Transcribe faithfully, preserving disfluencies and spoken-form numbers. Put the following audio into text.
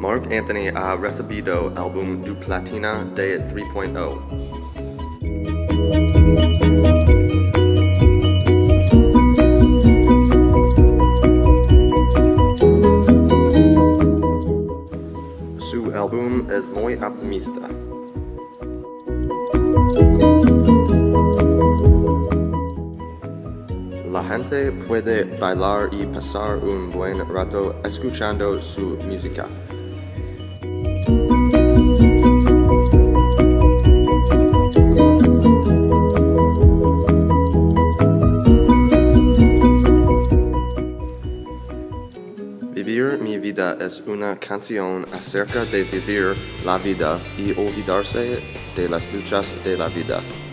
Marc Anthony ha recibido álbum de platina de tres punto cero. Su álbum es muy optimista. La gente puede bailar y pasar un buen rato escuchando su música. Vivir mi vida es una canción acerca de vivir la vida y olvidarse de las luchas de la vida.